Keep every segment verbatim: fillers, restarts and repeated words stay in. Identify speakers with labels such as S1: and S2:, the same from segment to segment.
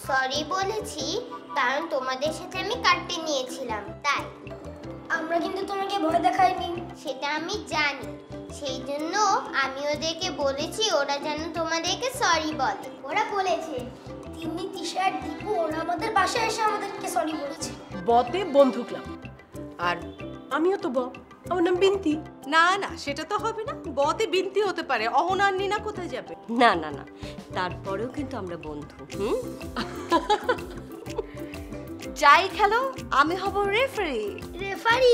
S1: Sorry বলেছি কারণ তোমাদের সাথে আমি কাটতে নিয়েছিলাম তাই।
S2: আমরা কিন্তু তোমাকে ভয় দেখাইনি।
S1: সেটা আমি জানি, সেই জন্য আমি ওদেরকে বলেছি ওরা যেন তোমাদেরকে সরি বলে।
S2: ওরা বলেছে তিন্নি, তিশা আর দীপু ওরা আমাদের বাসায় এসে আমাদেরকে সরি বলেছে।
S3: বতে বন্ধু ক্লাব, আর আমিও তো ব, আমার নাম বিনতি।
S4: না না, সেটা তো হবে না। বতে বিনতি হতে পারে, অহনা আর নিনা কোথায় যাবে?
S5: না না না, তারপরেও কিন্তু আমরা বন্ধু। হুম
S4: যাই খেলো, আমি হব রেফারি।
S2: রেফারি?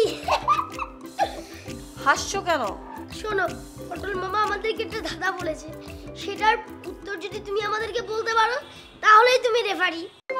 S4: হাসছো কেন?
S2: শোনো, পটল মামা আমাদেরকে একটা ধাঁধা বলেছে, সেটার উত্তর যদি তুমি আমাদেরকে বলতে পারো তাহলেই তুমি রেফারি।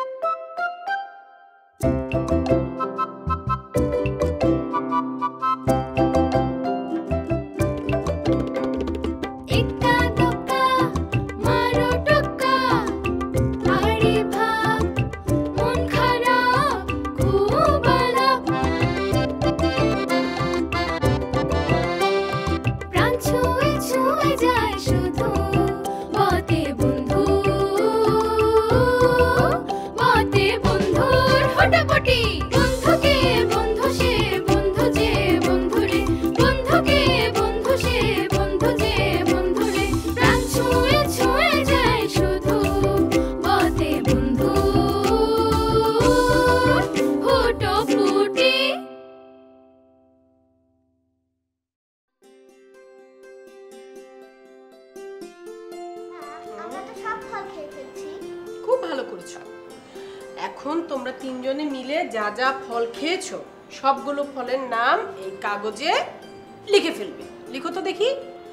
S3: খুব ভালো করেছো। এখন তোমরা তিনজনে মিলে যা যা ফল খেয়েছো সবগুলো ফলের নাম এই কাগজে লিখে ফেলবে। লিখো তো দেখি।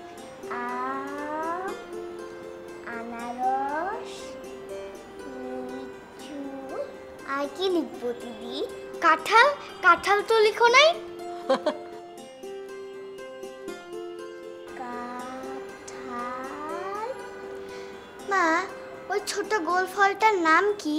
S1: আম, আনারস, লিচু, আর কি লিখবো দিদি?
S2: কাঁঠাল? কাঁঠাল তো লিখো নাই।
S1: কাঁঠাল। মা, ওই ছোট গোল ফলটার নাম কি?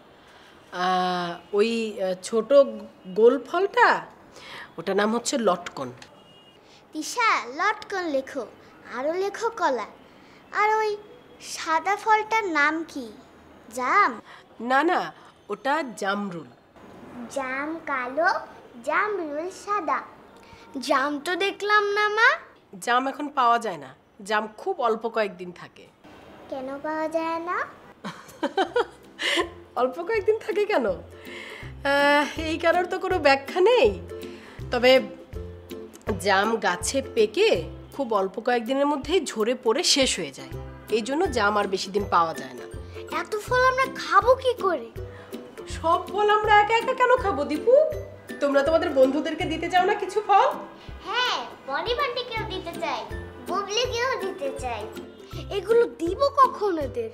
S3: ওই ছোট গোল ফলটা, ওটার নাম হচ্ছে লটকন।
S1: তিশা, লটকন লেখো। আরো লেখো কলা। আর ওই সাদা ফলটার নাম কি? জাম?
S3: না না, ওটা জামরুল।
S1: জাম কালো, জামরুল সাদা।
S2: জাম তো দেখলাম না মা।
S3: জাম এখন পাওয়া যায় না, জাম খুব অল্প কয়েকদিন থাকে।
S1: কেন পাওয়া যায় না?
S3: অল্প কয়েকদিন থাকে কেন, এই কারোর তো কোনো ব্যাখ্যা নেই। তবে জাম গাছে পেকে খুব অল্প কয়েকদিনের মধ্যেই ঝরে পড়ে শেষ হয়ে যায়, এই জন্য জাম আর বেশি দিন পাওয়া যায় না।
S2: এত ফল আমরা খাবো কি করে?
S3: সব ফল আমরা একা একা কেন খাবো দীপু? তোমরা তোমাদের বন্ধুদেরকে দিতে চাও না কিছু ফল?
S1: হ্যাঁ, বনি বান্টিকেও দিতে চাই, বুবলিকেও দিতে চাই।
S2: এগুলো দিব কখন এদের?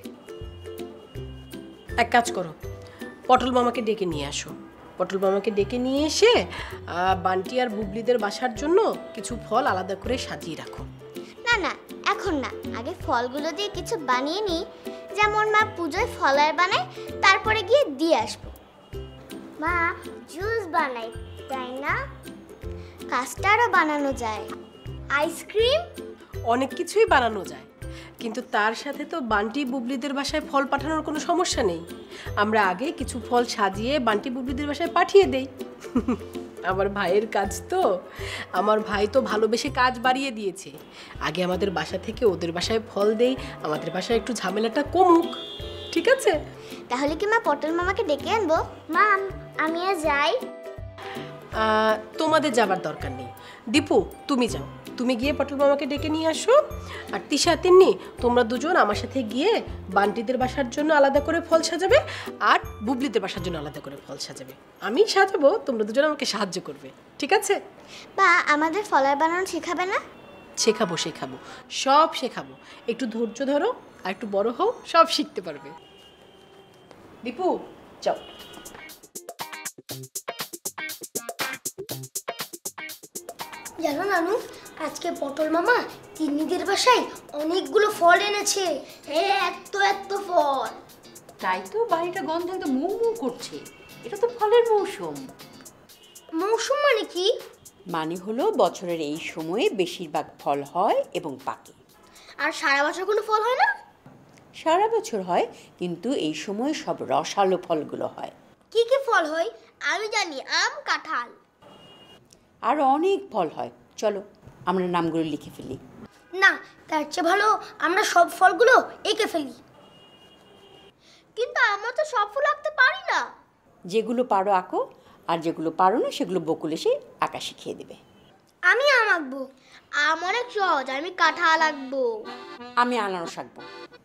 S3: এক কাজ করো, পটল মামাকে ডেকে নিয়ে আসো। পটল মামাকে ডেকে নিয়ে এসে বান্টি আর বুবলিদের বাসার জন্য কিছু ফল আলাদা করে সাজিয়ে রাখো।
S1: না না, এখন না, আগে ফলগুলো দিয়ে কিছু বানিয়ে নিই, যেমন মা পুজোয় ফলার বানায়, তারপরে গিয়ে দিয়ে আসবো। মা, জুস বানাই তাই না? কাস্টার্ডও বানানো যায়, আইসক্রিম,
S3: অনেক কিছুই বানানো যায়, কিন্তু তার সাথে তো বান্টি বুবলিদের বাসায় ফল পাঠানোর কোনো সমস্যা নেই। আমরা আগে কিছু ফল সাজিয়ে বান্টি বুবলিদের বাসায় পাঠিয়ে দেই। আমার ভাইয়ের কাজ তো, আমার ভাই তো ভালোবেসে কাজ বাড়িয়ে দিয়েছে। আগে আমাদের বাসা থেকে ওদের বাসায় ফল দেই, আমাদের বাসায় একটু ঝামেলাটা কমুক, ঠিক আছে?
S1: তাহলে কি মা পটল মামাকে ডেকে আনবো? মা, আমি আর যাই?
S3: তোমাদের যাবার দরকার নেই, দীপু তুমি যাও, তুমি গিয়ে পটল মামাকে ডেকে নিয়ে আসো। আর তিশা, তিন্নি, তোমরা দুজন আমার সাথে গিয়ে বান্টিদের বাসার জন্য আলাদা করে ফল সাজাবে, আর বুবলিদের বাসার জন্য আলাদা করে ফল সাজাবে। আমি সাজাবো, তোমরা দুজন আমাকে সাহায্য করবে, ঠিক আছে?
S1: বা আমাদের ফলার বানানো শেখাবে না?
S3: শেখাবো শেখাবো সব শেখাবো, একটু ধৈর্য ধরো আর একটু বড় হও, সব শিখতে পারবে। দীপু যাও।
S2: জানো নানু, আজকে পটল মামা তিন্নিদের বাসায় অনেকগুলো ফল এনেছে। হ্যাঁ, এত এত ফল।
S6: তাই তো, বাড়িটা গন্ধে তো মু মু করছে। এটা তো ফলের মৌসুম।
S2: মৌসুম মানে কি?
S6: মানে হলো বছরের এই সময়ে বেশিরভাগ ফল হয় এবং পাকে।
S2: আর সারা বছর কোনো ফল হয় না?
S6: সারা বছর হয়, কিন্তু এই সময় সব রসালো ফলগুলো হয়।
S2: কি কি ফল হয়? আমি জানি আম, কাঁঠাল।
S6: আর অনেক ফল হয়। চলো আমরা নামগুলো লিখে ফেলি।
S2: না, তার চেয়ে ভালো আমরা সব ফলগুলো এঁকে ফেলি। কিন্তু আমরা তো সব ফুল আঁকতে পারি না।
S6: যেগুলো পারো আঁকো, আর যেগুলো পারো না সেগুলো বকুল এসে আঁকা শিখিয়ে দেবে।
S2: আমি আম আঁকবো। আম অনেক সহজ, আমি কাঁঠাল আঁকবো।
S6: আমি আনারস আঁকবো।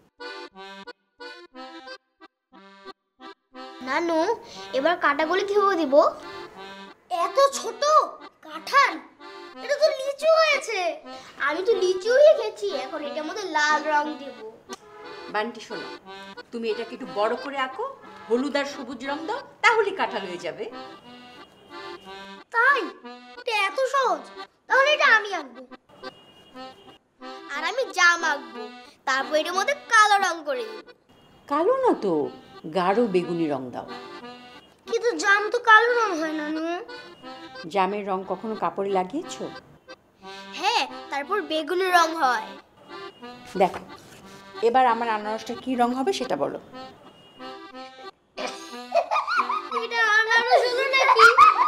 S1: নানু, এবার কাটাগুলো কিভাবে দিব?
S2: এত ছোট কাঁঠাল, এটা তো লিচু হয়েছে। আমি তো লিচুই এঁকেছি, এখন এটার মধ্যে লাল রং দেব।
S6: বান্টি শোনো, তুমি এটাকে একটু বড় করে আঁকো, হলুদ আর সবুজ রং দাও, তাহলে কাঁঠাল হয়ে যাবে।
S2: তাই? এটা এত সহজ? তাহলে এটা আমি আঁকবো।
S1: আর আমি জাম আঁকবো, তারপর এটার মধ্যে কালো রং করে দিব।
S6: কালো না তো, গাঢ় বেগুনি রং দাও।
S2: কিন্তু জাম তো কালো রং হয় না। নু
S6: জামের রং কখনো কাপড়ে লাগিয়েছো?
S1: হ্যাঁ, তারপর বেগুনি রং হয়।
S6: দেখো, এবার আমার আনারসটা কি রং হবে সেটা বলো।
S2: এটা আনারস হলো নাকি?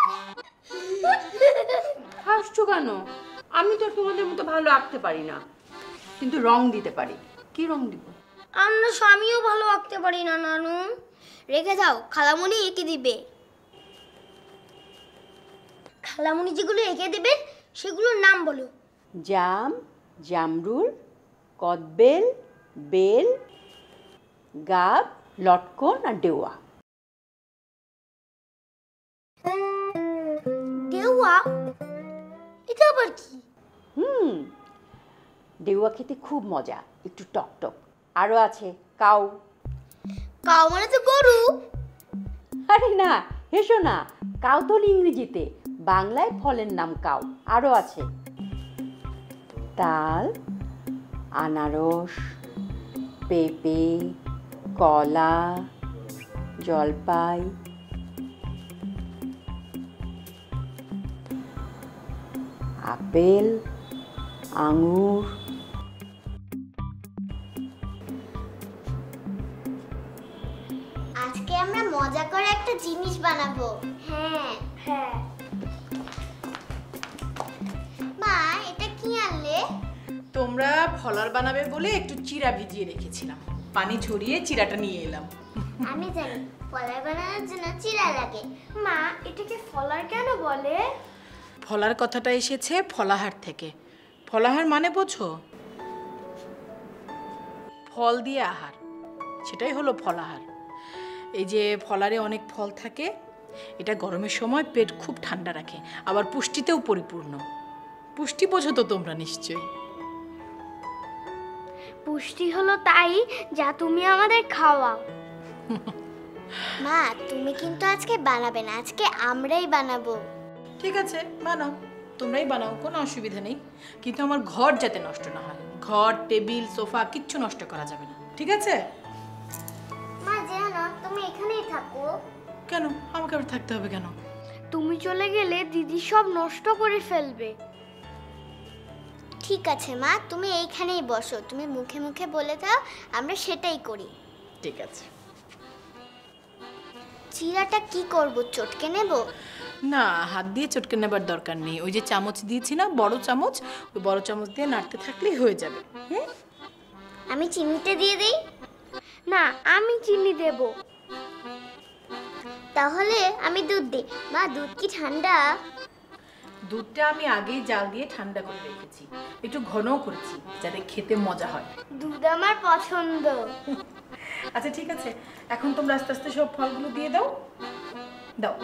S6: হাসছো কেন? আমি তো তোমাদের মতো ভালো আঁকতে পারি না, কিন্তু রং দিতে পারি। কি রং দিব?
S2: আনারস আমিও ভালো আঁকতে পারি না নানু।
S1: রেখে দাও, খালামুনি এঁকে দিবে।
S2: খালামুনি যেগুলো এঁকে দেবে সেগুলোর নাম বলো।
S6: জাম, জামরুল, কদবেল, বেল, গাব, লটকন আর ডেওয়া।
S2: দেওয়া? এটা আবার কি?
S6: হুম, ডেওয়া খেতে খুব মজা, একটু টক টক। আরও আছে কাউ।
S1: কাউ মানে তো গরু।
S6: আরে না, হেসো না, কাউ তো ইংরেজিতে, বাংলায় ফলের নাম কাউ। আরও আছে তাল, আনারস, পেঁপে, কলা, জলপাই, আপেল, আঙুর।
S1: আজকে আমরা মজা করে একটা জিনিস বানাবো।
S2: হ্যাঁ হ্যাঁ।
S1: মা, এটা কি আনলে?
S4: তোমরা ফলার বানাবে বলে একটু চিড়া ভিজিয়ে রেখেছিলাম, পানি ঝরিয়ে চিড়াটা নিয়ে এলাম।
S1: আমি জানি ফলার বানানোর জন্য চিড়া লাগে।
S2: মা, এটাকে ফলার কেন বলে?
S4: ফলার কথাটা এসেছে ফলাহার থেকে। ফলাহার মানে বোঝো? ফল দিয়ে আহার, সেটাই হলো ফলাহার। এই যে ফলারে অনেক ফল থাকে, এটা গরমের সময় পেট খুব ঠান্ডা রাখে, আবার পুষ্টিতেও পরিপূর্ণ। পুষ্টি বোঝো তো তোমরা নিশ্চয়ই।
S2: পুষ্টি হলো তাই যা তুমি আমাদের খাওয়াও।
S1: মা, তুমি কিন্তু আজকে বানাবে না, আজকে আমরাই বানাবো।
S4: ঠিক আছে, বানাও, তোমরাই বানাও, কোনো অসুবিধা নেই। কিন্তু আমার ঘর যাতে নষ্ট না হয়, ঘর, টেবিল, সোফা কিচ্ছু নষ্ট করা যাবে না, ঠিক আছে?
S1: মা, জানো তুমি এখানেই থাকো।
S4: কেন আমাকে আবার থাকতে হবে কেন?
S2: তুমি চলে গেলে দিদি সব নষ্ট করে ফেলবে।
S1: ঠিক আছে মা, তুমি এইখানেই বসো, তুমি মুখে মুখে বলে দাও, আমরা সেটাই করি।
S4: ঠিক আছে।
S1: চিড়াটা কি করব, চটকে নেব?
S4: না, হাত দিয়ে চটকে নেবার দরকার নেই, ওই যে চামচ দিয়েছি না, বড় চামচ, ওই বড় চামচ দিয়ে নাড়তে থাকলেই হয়ে যাবে। হুম,
S1: আমি চিনিতে দিয়ে দিই?
S2: না, আমি চিনি দেব।
S1: তাহলে আমি দুধ দিই। মা, দুধ কি ঠান্ডা?
S4: দুধটা আমি আগেই জাল দিয়ে ঠান্ডা করে রেখেছি, একটু ঘনও করেছি যাতে খেতে মজা হয়।
S2: দুধ আমার পছন্দ।
S4: আচ্ছা ঠিক আছে, এখন তোমরা আস্তে আস্তে সব ফলগুলো দিয়ে দাও। দাও।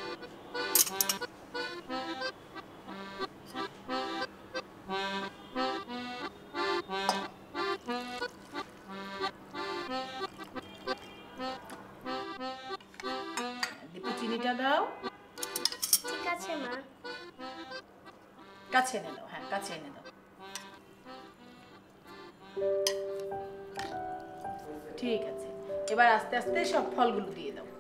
S4: দীপু, চিনিটা দাও।
S2: ঠিক আছে মা।
S4: কাছে এনে দাও, হ্যাঁ কাছে এনে দাও। ঠিক আছে, এবার আস্তে আস্তে সব ফলগুলো দিয়ে দাও।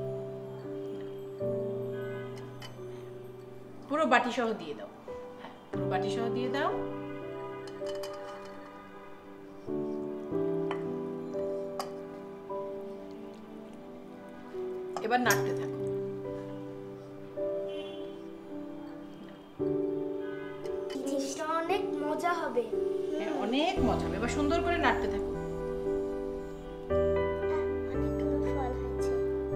S4: পুরো বাটি সহ দিয়ে দাও। হ্যাঁ, পুরো বাটি সহ দিয়ে দাও। এবার নাড়তে থাকো।
S2: জিনিসটা অনেক মজা হবে।
S4: হ্যাঁ, অনেক মজা হবে। এবার সুন্দর করে নাড়তে থাকো।
S1: অনেকগুলো ফল হয়েছে।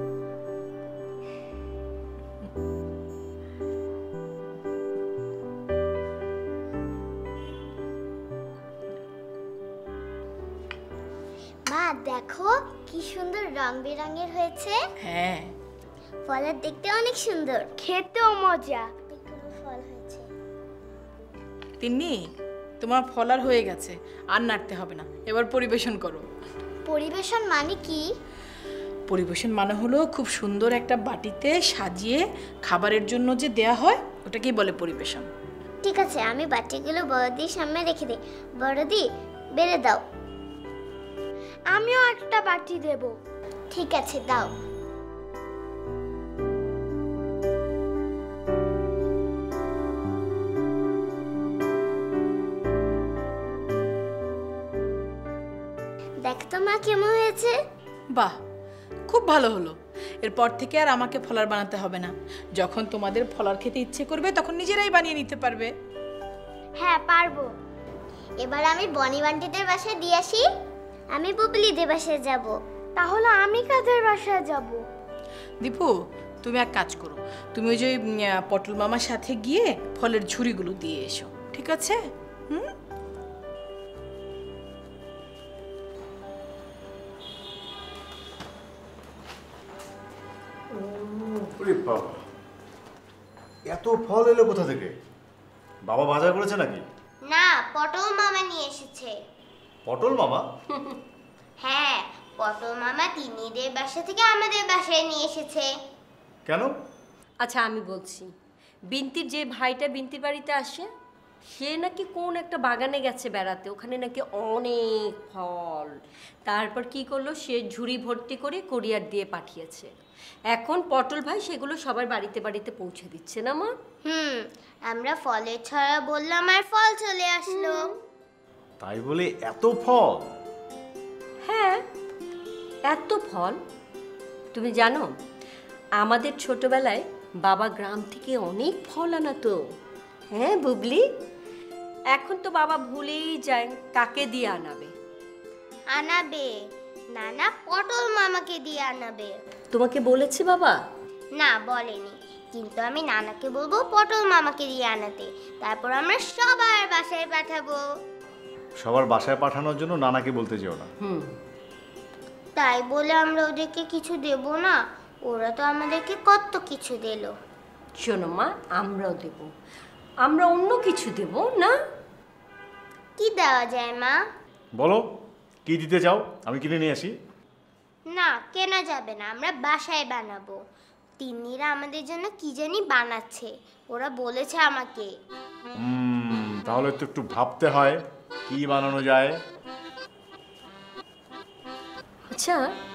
S1: মা দেখো কি সুন্দর রং বেরঙের হয়েছে।
S4: হ্যাঁ,
S1: ফলের দেখতে অনেক সুন্দর,
S2: খেতেও মজা।
S1: অনেকগুলো ফল হয়েছে।
S4: তিন্নি, তোমার ফল আর হয়ে গেছে, আর নাড়তে হবে না। এবার পরিবেশন করো।
S1: পরিবেশন মানে কি?
S4: পরিবেশন মানে হলো খুব সুন্দর একটা বাটিতে সাজিয়ে খাবারের জন্য যে দেয়া হয়, ওটাকেই বলে পরিবেশন।
S1: ঠিক আছে, আমি বাটিগুলো বড়দির সামনে রেখে দিই। বড়দি, বেড়ে দাও।
S2: আমিও একটা বাটি দেব।
S1: ঠিক আছে, দাও। দেখ তো মা কেমন হয়েছে।
S4: বাহ, খুব ভালো হলো। এরপর থেকে আর আমাকে ফলার বানাতে হবে না। যখন তোমাদের ফলার খেতে ইচ্ছে করবে তখন নিজেরাই বানিয়ে নিতে পারবে।
S2: হ্যাঁ, পারবো।
S1: এবার আমি বনি বান্টিদের বাসায় দিয়ে আসি। আমি বুবলিদের বাসায় যাব।
S2: তাহলে আমি কাদের বাসায় যাব?
S4: দীপু, তুমি এক কাজ করো, তুমি ওই যে উম, আহ, পটল মামার সাথে গিয়ে ফলের ঝুড়িগুলো দিয়ে এসো, ঠিক আছে? হুম।
S7: ওরে বাবা, এত ফল এলো কোথা থেকে? বাবা বাজার করেছে নাকি?
S1: না, পটল মামা নিয়ে এসেছে।
S7: পটল মামা?
S1: হ্যাঁ, পটল মামা তিন্নিদের বাসা থেকে আমাদের বাসায় নিয়ে এসেছে।
S7: কেন?
S5: আচ্ছা আমি বলছি, বিন্তির যে ভাইটা বিন্তির বাড়িতে আসে, সে নাকি কোন একটা বাগানে গেছে বেড়াতে, ওখানে নাকি অনেক ফল। তারপর কি করলো, সে ঝুড়ি ভর্তি করে কোরিয়ার দিয়ে পাঠিয়েছে। এখন পটল ভাই সেগুলো সবার বাড়িতে বাড়িতে পৌঁছে দিচ্ছে না মা?
S1: হুম, আমরা ফলের ছড়া বললাম আর ফল চলে আসলো।
S7: তাই বলে এত ফল?
S5: হ্যাঁ, এত ফল। তুমি জানো, আমাদের ছোটবেলায় বাবা গ্রাম থেকে অনেক ফল আনাতো। হ্যাঁ বুবলি, এখন তো বাবা ভুলেই যায় কাকে দিয়ে আনাবে।
S1: আনাবে, নানা পটল মামাকে দিয়ে আনাবে।
S5: তোমাকে বলেছে বাবা?
S1: না, বলেনি, কিন্তু আমি নানাকে বলবো পটল মামাকে দিয়ে আনাতে। তারপর আমরা সবার বাসায় পাঠাবো।
S7: সবার বাসায় পাঠানোর জন্য নানাকে বলতে যেও না।
S5: হুম।
S1: তাই বলে আমরা ওদেরকে কিছু দেব না? ওরা তো আমাদেরকে কত কিছু দিল।
S5: শোনো মা, আমরাও দেব, আমরা অন্য কিছু দেব না।
S1: কি দেওয়া যায় মা?
S7: বলো, কি দিতে চাও? আমি কিনে নিয়ে আসি।
S1: না, কেনা যাবে না, আমরা বাসায় বানাবো। তিন্নিরা আমাদের জন্য কি জানি বানাচ্ছে, ওরা বলেছে আমাকে।
S7: হুম, তাহলে তো একটু ভাবতে হয় কি বানানো যায়।
S5: আচ্ছা,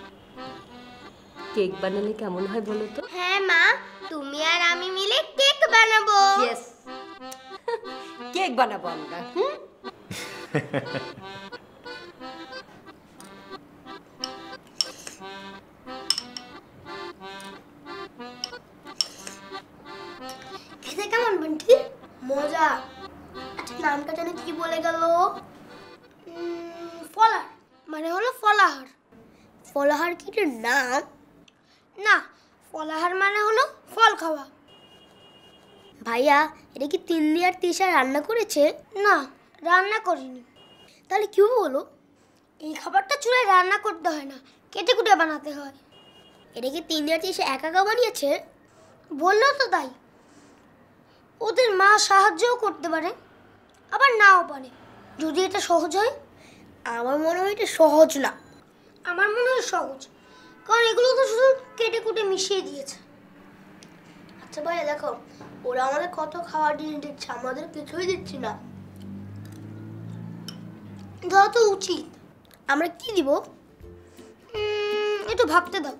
S5: কেক বানালে কেমন হয় বলো তো?
S1: হ্যাঁ মা, তুমি আর আমি মিলে কেক বানাবো।
S5: ইয়েস, কেক বানাবো আমরা। হুম।
S2: খেতে কেমন বন্টি? মজা। আচ্ছা, নামটা জানি কি বলে গেল? উম, ফলার মানে হলো ফলাহার। ফলাহার কি এটার নাম? না, ফলাহার মানে হলো ফল খাওয়া। ভাইয়া, এটা কি তিন্নি আর তিশা রান্না করেছে? না, রান্না করিনি। তাহলে কি বলো? এই খাবারটা চুলায় রান্না করতে হয় না, কেটে কুটে বানাতে হয়। এটা কি তিন্নি আর তিশা একা একা বানিয়েছে? বললো তো তাই। ওদের মা সাহায্যও করতে পারে, আবার নাও পারে। যদি এটা সহজ হয়। আমার মনে হয় এটা সহজ না। আমার মনে হয় সহজ, কারণ এগুলো তো শুধু কেটে কুটে মিশিয়ে দিয়েছে। আচ্ছা ভাইয়া, দেখো ওরা আমাদের কত খাবার জিনিস দিচ্ছে, আমাদের কিছুই দিচ্ছি না। ধরো তো উচিত আমরা কি দিব? উম, একটু ভাবতে দাও।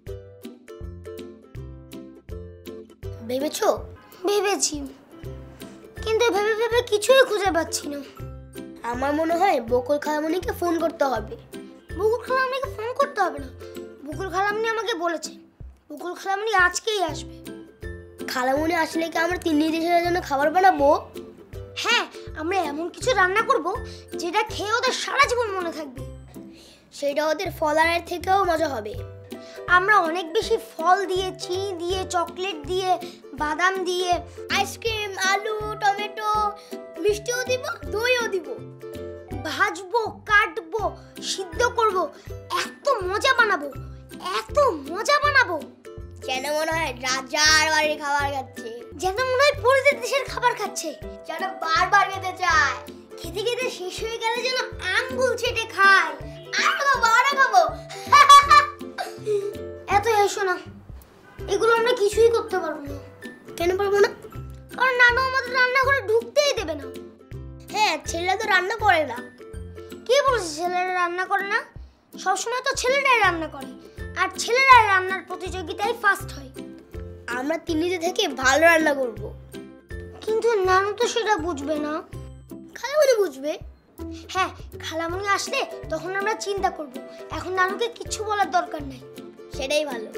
S2: ভেবেছো? ভেবেছি। কিন্তু ভেবে ভেবে কিছুই খুঁজে পাচ্ছি না। আমার মনে হয় বকুল খালামণিকে ফোন করতে হবে। বকুল খালামণিকে ফোন করতে হবে না, বকুল খালামণি আমাকে বলেছে বকুল খালামণি আজকেই আসবে। খালামণি আসলে কি আমরা তিন দেশের জন্য খাবার বানাবো? হ্যাঁ, আমরা এমন কিছু রান্না করব যেটা খেয়ে ওদের সারা জীবন মনে থাকবে। সেটা ওদের ফলারের থেকেও মজা হবে। আমরা অনেক বেশি ফল দিয়ে, চিনি দিয়ে, চকলেট দিয়ে, বাদাম দিয়ে, আইসক্রিম, আলু, টমেটো, মিষ্টিও দিব, দইও দিব, ভাজবো, কাটবো, সিদ্ধ করব, এত মজা বানাবো, এত মজা বানাবো যেন মনে হয় রাজার বাড়ির খাবার খাচ্ছে, যেন মনে হয় পরিদের দেশের খাবার খাচ্ছে, যেন বারবার খেতে চায়। খেতে খেতে শেষ হয়ে গেলে যেন আঙ্গুল চেটে খায়। আর খাবো, আর খাবো। এত এসো না, এগুলো আমরা কিছুই করতে পারবো না। কেন পারবো না? কারণ নানু আমাদের রান্নাঘরে ঢুকতেই দেবে না। হ্যাঁ, ছেলেরা তো রান্না করে না। কে বলেছে ছেলেরা রান্না করে না? সবসময় তো ছেলেরাই রান্না করে, আর ছেলেরাই রান্নার প্রতিযোগিতায় ফার্স্ট হয়। আমরা তিন্নিতে থেকে ভালো রান্না করব। কিন্তু নানু তো সেটা বুঝবে না। খালামণি বুঝবে। হ্যাঁ, খালামণি আসলে তখন আমরা চিন্তা করব। এখন নানুকে কিছু বলার দরকার নাই, সেটাই ভালো।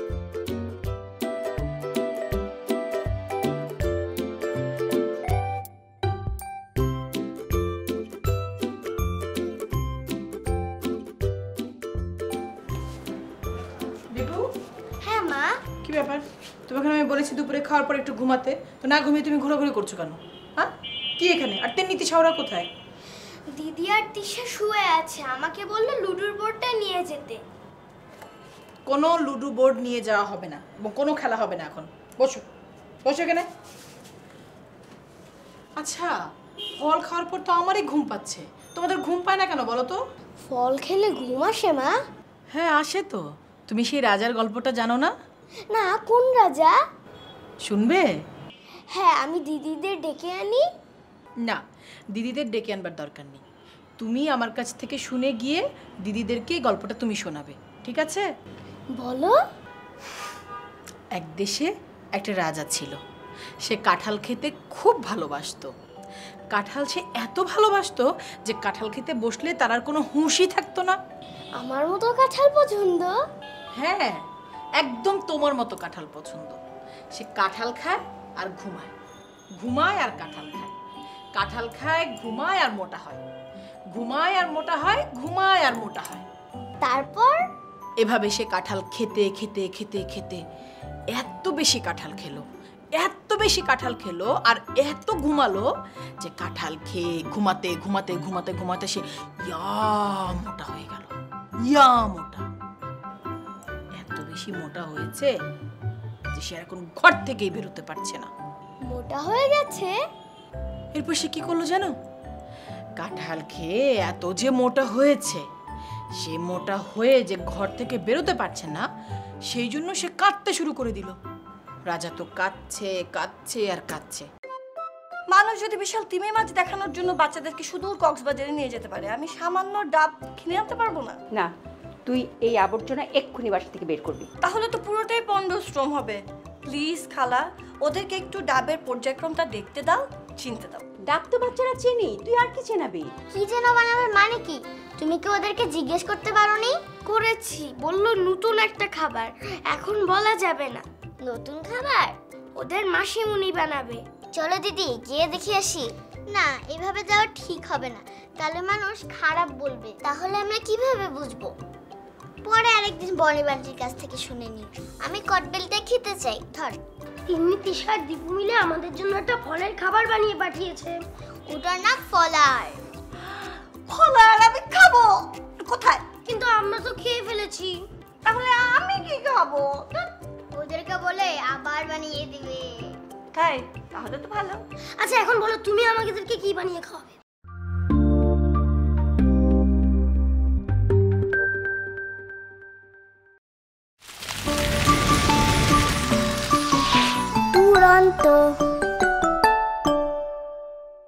S4: বিপু,
S1: হ্যাঁ মা।
S4: কি ব্যাপার? তোমাকে আমি বলেছি দুপুরে খাওয়ার পর একটু ঘুমাতে, তো না ঘুমিয়ে তুমি ঘোরাঘুরি করছো কেন? হ্যাঁ, কি এখানে? আর তেন নীতি ছাওরা কোথায়?
S1: দিদি আর তিশা শুয়ে আছে, আমাকে বললো লুডোর বোর্ডটা নিয়ে যেতে।
S4: কোনো লুডো বোর্ড নিয়ে যাওয়া হবে না এবং কোনো খেলা হবে না এখন। বসো, বসো এখানে। আচ্ছা, ফল খাওয়ার পর তো আমারই ঘুম পাচ্ছে, তোমাদের ঘুম পায় না কেন বলো তো?
S1: ফল খেলে ঘুম আসে মা?
S4: হ্যাঁ আসে তো। তুমি সেই রাজার গল্পটা জানো না?
S1: না, কোন রাজা?
S4: শুনবে?
S1: হ্যাঁ, আমি দিদিদের ডেকে আনি।
S4: না, দিদিদের ডেকে আনবার দরকার নেই। তুমি আমার কাছ থেকে শুনে গিয়ে দিদিদেরকে গল্পটা তুমি শোনাবে, ঠিক আছে?
S1: বলো।
S4: এক দেশে একটা রাজা ছিল। সে কাঁঠাল খেতে খুব ভালোবাসতো। কাঁঠাল সে এত ভালোবাসতো যে কাঁঠাল খেতে বসলে তার আর কোনো হুঁশই থাকতো না।
S1: আমার মতো কাঁঠাল পছন্দ?
S4: হ্যাঁ, একদম তোমার মতো কাঁঠাল পছন্দ। সে কাঁঠাল খায় আর ঘুমায়, ঘুমায় আর কাঁঠাল খায়, কাঁঠাল খায়, ঘুমায় আর মোটা হয়, ঘুমায় আর মোটা হয়, ঘুমায় আর মোটা হয়।
S1: তারপর?
S4: এভাবে সে কাঁঠাল খেতে খেতে খেতে খেতে এত বেশি কাঁঠাল খেলো, এত বেশি কাঁঠাল খেলো আর এত ঘুমালো যে কাঁঠাল খেয়ে ঘুমাতে ঘুমাতে ঘুমাতে ঘুমাতে সে ইয়া মোটা হয়ে গেল, ইয়া মোটা। এত বেশি মোটা হয়েছে যে সে এখন ঘর থেকেই বেরোতে পারছে না।
S1: মোটা হয়ে গেছে?
S4: এরপর সে কি করলো জানো? কাঁঠাল খেয়ে এত যে মোটা হয়েছে, সে মোটা হয়ে যে ঘর থেকে বেরোতে পারছে না, সেই জন্য সে কাঁদতে শুরু করে দিল। রাজা তো কাঁদছে কাঁদছে আর কাঁদছে।
S8: মানুষ যদি বিশাল তিমি মাছ দেখানোর জন্য বাচ্চাদেরকে সুদূর কক্সবাজারে নিয়ে যেতে পারে, আমি সামান্য ডাব কিনে আনতে পারবো না?
S6: না, তুই এই আবর্জনা এক্ষুনি বাসা থেকে বের করবি।
S8: তাহলে তো পুরোটাই পণ্ডশ্রম হবে। প্লিজ খালা, ওদেরকে একটু ডাবের পর্যায়ক্রমটা দেখতে দাও, চিনতে দাও।
S6: ডাব তো বাচ্চারা চেনি, তুই আর কি চেনাবি?
S1: কি যেন বানাবার মানে কি? তুমি কি ওদেরকে জিজ্ঞেস করতে পারোনি? করেছি, বললো নতুন একটা খাবার, এখন বলা যাবে না। নতুন খাবার? ওদের মাসিমুনি বানাবে। চলো দিদি, গিয়ে দেখে আসি। না, এভাবে যাওয়া ঠিক হবে না, তাহলে মানুষ খারাপ বলবে। তাহলে আমরা কিভাবে বুঝবো? পরে আরেকদিন বনি বান্টির কাছ থেকে শুনে নি। আমি কটবেলটা খেতে চাই। ধর।
S2: তিন্নি, তিশা, দীপু মিলে আমাদের জন্য একটা ফলের খাবার বানিয়ে পাঠিয়েছে।
S1: ওটার নাম ফলার।
S8: ফলার আমি খাবো কোথায়?
S2: কিন্তু আমরা তো খেয়ে ফেলেছি।
S8: তাহলে আমি কি খাবো?
S1: ওদেরকে বলে আবার বানিয়ে দিবে।
S8: তাই? তাহলে তো ভালো।
S2: আচ্ছা, এখন বলো তুমি আমাদেরকে কি বানিয়ে খাওয়াবে?
S1: দুরন্ত